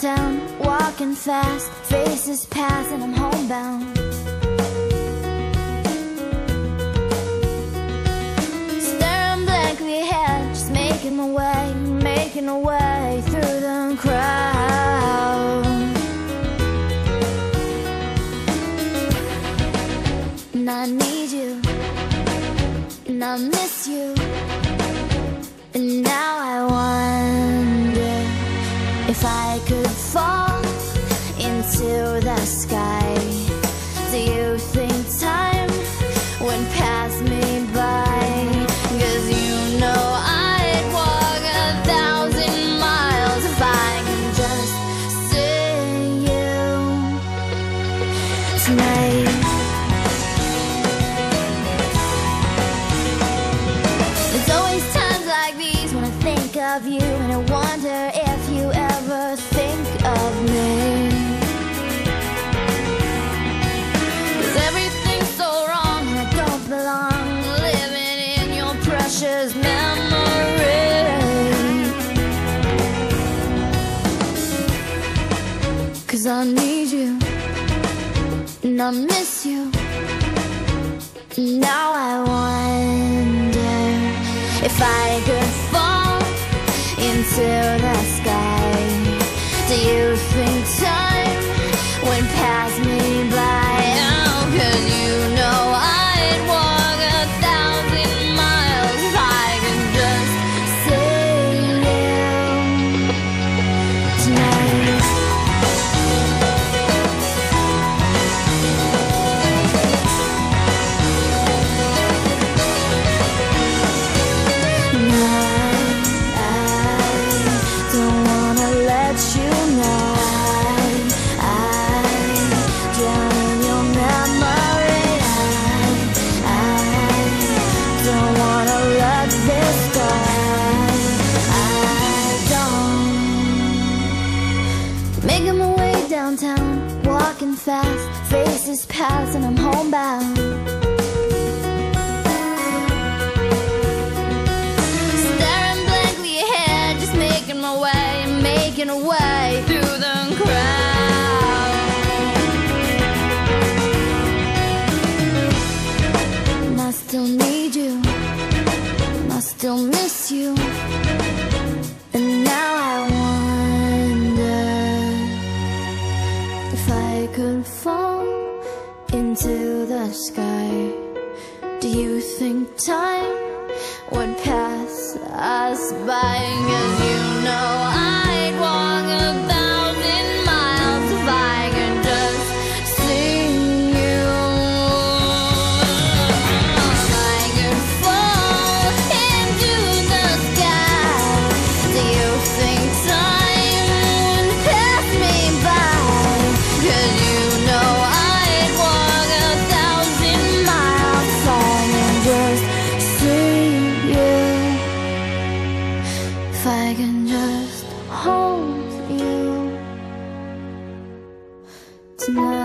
downtown, walking fast, faces pass and I'm homebound. Staring blankly ahead, just making my way through the crowd. And I need you, and I miss you, and now I wonder if I could fall into the sky. Do you think time would pass me by? 'Cause you know I'd walk 1,000 miles if I can just see you tonight. There's always times like these when I think of you, and I wonder if you ever think of me. 'Cause everything's so wrong and I don't belong, living in your precious memory. 'Cause I need you, and I miss you, and now I wonder if I could fall into the sky. Do you think time would pass me by? Oh, 'cause you know I'd walk 1,000 miles if I could just see you tonight. Making my way downtown, walking fast, faces pass and I'm homebound. Staring blankly ahead, just making my way through the crowd. And I still need you, and I still miss you, and now I wonder if I could fall into the sky. Do you think time would pass us by? 'Cause you know I'd walk 1,000 miles if I could just see you. If I could fall into the sky, do you think time would pass me by? 'Cause you know I'd walk 1,000 miles if I can just see you. If I can just hold you tonight.